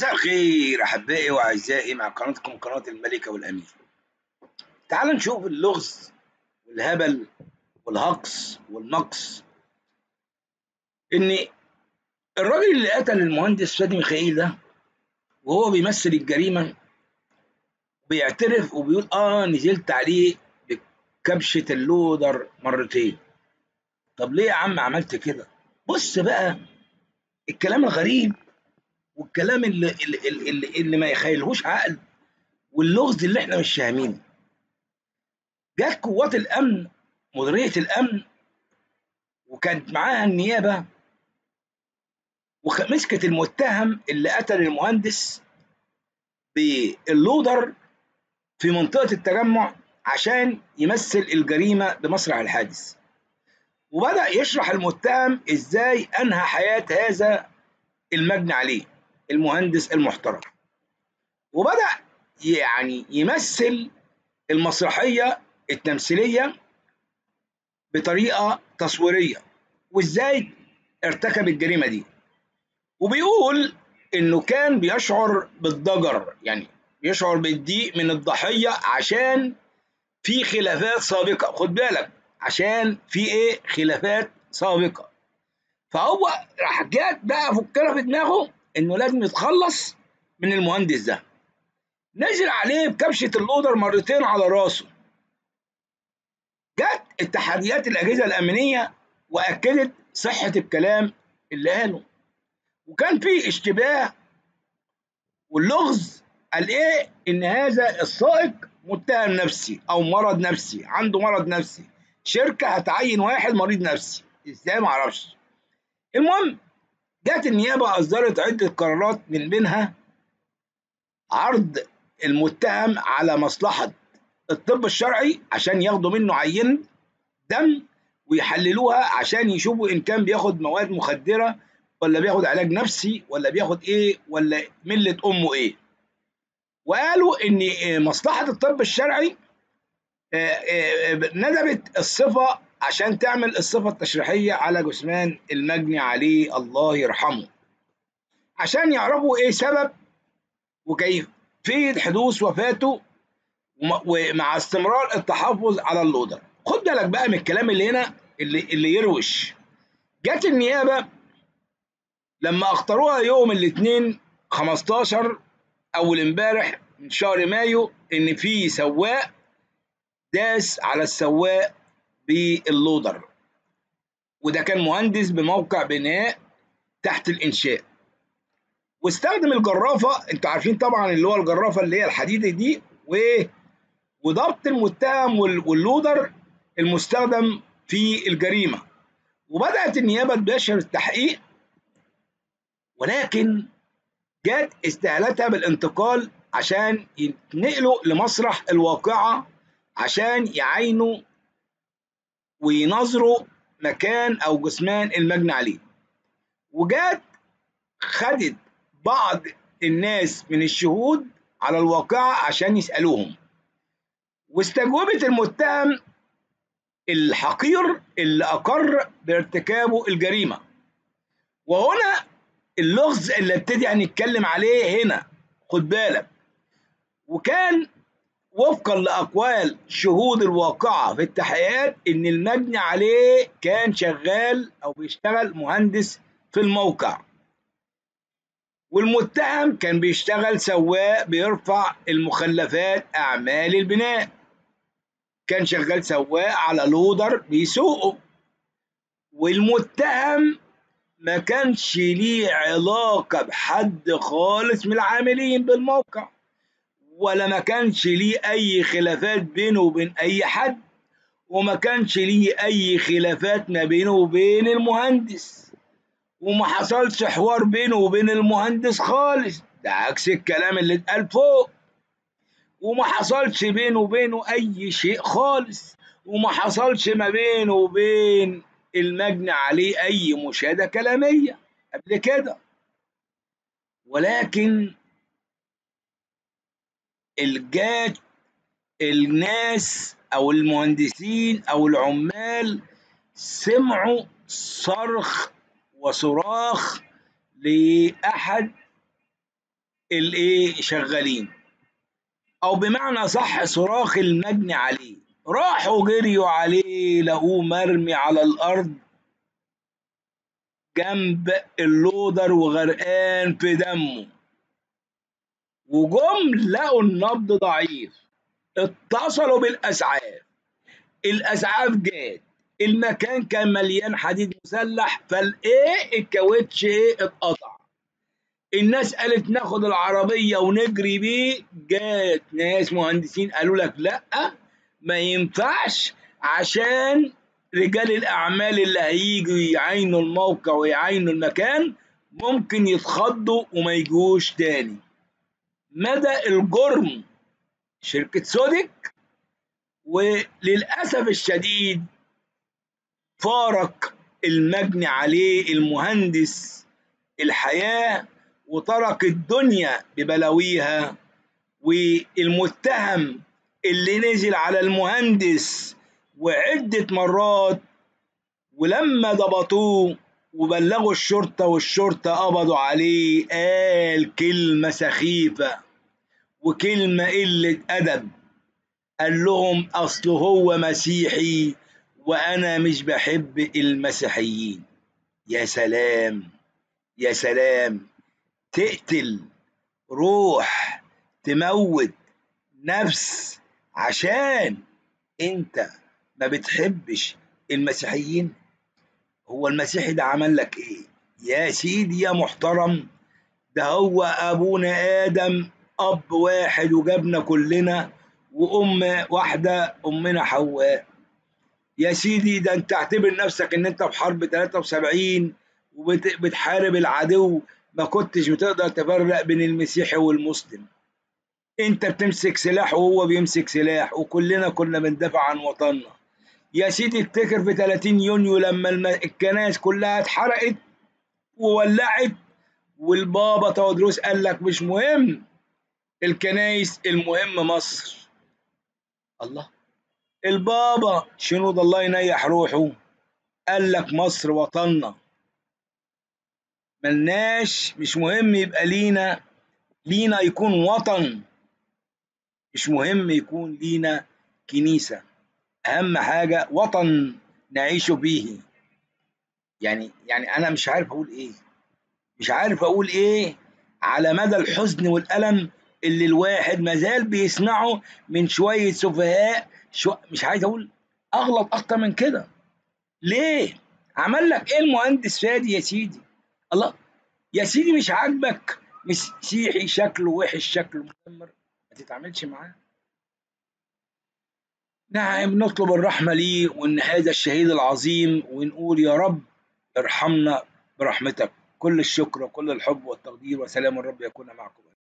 مساء الخير أحبائي وأعزائي مع قناتكم قناة الملكة والأمير. تعال نشوف اللغز والهبل والهقص والنقص. إن الراجل اللي قتل المهندس فادي ميخائيل ده وهو بيمثل الجريمة بيعترف وبيقول نزلت عليه بكبشة اللودر مرتين. طب ليه يا عم عملت كده؟ بص بقى الكلام الغريب والكلام اللي ما يخيلهوش عقل واللغز اللي احنا مش فاهمينه. جت قوات الامن، مديريه الامن، وكانت معاها النيابه ومسكت المتهم اللي قتل المهندس باللودر في منطقه التجمع عشان يمثل الجريمه بمسرح الحادث. وبدا يشرح المتهم ازاي انهى حياه هذا المجني عليه المهندس المحترم، وبدا يعني يمثل المسرحيه التمثيليه بطريقه تصويريه وازاي ارتكب الجريمه دي. وبيقول انه كان بيشعر بالضجر، يعني يشعر بالضيق من الضحيه عشان في خلافات سابقه. خد بالك، عشان في خلافات سابقه. فهو راح جات بقى فكره في دماغه انه لازم يتخلص من المهندس ده. نزل عليه بكبشه اللودر مرتين على راسه. جت اتحاديات الاجهزه الامنيه واكدت صحه الكلام اللي قاله، وكان في اشتباه واللغز. قال ان هذا السائق متهم نفسي او مرض نفسي، عنده مرض نفسي، شركه هتعين واحد مريض نفسي ازاي ما اعرفش. المهم جت النيابه اصدرت عده قرارات، من بينها عرض المتهم على مصلحه الطب الشرعي عشان ياخدوا منه عينه دم ويحللوها عشان يشوفوا ان كان بياخد مواد مخدره ولا بياخد علاج نفسي ولا بياخد ولا مله امه وقالوا ان مصلحه الطب الشرعي ندبت الصفه عشان تعمل الصفه التشريحيه على جثمان المجني عليه الله يرحمه، عشان يعرفوا سبب وكيفيه حدوث وفاته ومع استمرار التحفظ على اللودر. خد بالك بقى من الكلام اللي هنا اللي يروش. جت النيابه لما اختاروها يوم الاثنين 15 اول امبارح من شهر مايو ان في سواق داس على السواق باللودر، وده كان مهندس بموقع بناء تحت الانشاء، واستخدم الجرافه. انتوا عارفين طبعا اللي هو الجرافه اللي هي الحديده دي، وضبط المتهم واللودر المستخدم في الجريمه. وبدات النيابه تباشر التحقيق، ولكن جت استهالتها بالانتقال عشان يتنقلوا لمسرح الواقعه عشان يعاينوا وينظروا مكان او جثمان المجني عليه. وجات خدت بعض الناس من الشهود على الواقعه عشان يسالوهم، واستجوبت المتهم الحقير اللي اقر بارتكابه الجريمه. وهنا اللغز اللي ابتدي هنتكلم عليه هنا. خد بالك، وكان وفقا لاقوال شهود الواقعه في التحقيقات ان المجني عليه كان شغال او بيشتغل مهندس في الموقع، والمتهم كان بيشتغل سواق بيرفع المخلفات اعمال البناء، كان شغال سواق على لودر بيسوقه. والمتهم ما كانش ليه علاقه بحد خالص من العاملين بالموقع، ولا ما كانش ليه اي خلافات بينه وبين اي حد، وما كانش ليه اي خلافات ما بينه وبين المهندس، وما حصلش حوار بينه وبين المهندس خالص، ده عكس الكلام اللي اتقال فوق. وما حصلش بينه وبينه اي شيء خالص، وما حصلش ما بينه وبين المجني عليه اي مشاهده كلاميه قبل كده. ولكن جات الناس او المهندسين او العمال سمعوا صرخ وصراخ لاحد الايه شغالين، او بمعنى صح صراخ المجني عليه. راحوا جريوا عليه لقوه مرمي على الارض جنب اللودر وغرقان في دمه، وجم لقوا النبض ضعيف، اتصلوا بالاسعاف، الاسعاف جات، المكان كان مليان حديد مسلح، فالايه الكاوتش ايه اتقطع. الناس قالت ناخد العربيه ونجري بيه، جات ناس مهندسين قالوا لك لا ما ينفعش، عشان رجال الاعمال اللي هيجوا يعاينوا الموقع ويعاينوا المكان ممكن يتخضوا وما يجوش تاني. مدى الجرم شركه سودك، وللاسف الشديد فارق المجني عليه المهندس الحياة وترك الدنيا ببلاويها، والمتهم اللي نزل على المهندس وعدة مرات، ولما ضبطوه وبلغوا الشرطة والشرطة قبضوا عليه قال كلمة سخيفة وكلمة قلة أدب، قال لهم أصل هو مسيحي وأنا مش بحب المسيحيين. يا سلام يا سلام، تقتل روح، تموت نفس عشان انت ما بتحبش المسيحيين؟ هو المسيحي ده عمل لك ايه يا سيدي يا محترم؟ ده هو ابونا ادم، اب واحد وجابنا كلنا، وام واحده امنا حواء. يا سيدي ده انت اعتبر نفسك ان انت في حرب 73 وبتحارب العدو، ما كنتش بتقدر تفرق بين المسيحي والمسلم، انت بتمسك سلاح وهو بيمسك سلاح وكلنا كنا بندافع عن وطننا. يا سيدي افتكر في 30 يونيو لما الكنائس كلها اتحرقت وولعت، والبابا تودروس قال لك مش مهم الكنائس، المهم مصر. الله، البابا شنود الله ينيح روحه قال لك مصر وطننا، ملناش، مش مهم يبقى لينا يكون وطن، مش مهم يكون لينا كنيسة، أهم حاجة وطن نعيش فيه. يعني أنا مش عارف أقول إيه، مش عارف أقول إيه على مدى الحزن والألم اللي الواحد مازال بيسمعه من شوية سفهاء. مش عايز أقول أغلط أكتر من كده. ليه؟ عمل لك إيه المهندس فادي يا سيدي؟ الله، يا سيدي مش عاجبك مسيحي شكله وحش شكله مدمر، ما تتعاملش معاه. نعم، نطلب الرحمة ليه وإن هذا الشهيد العظيم، ونقول يا رب ارحمنا برحمتك. كل الشكر وكل الحب والتقدير، وسلام الرب يكون معكم.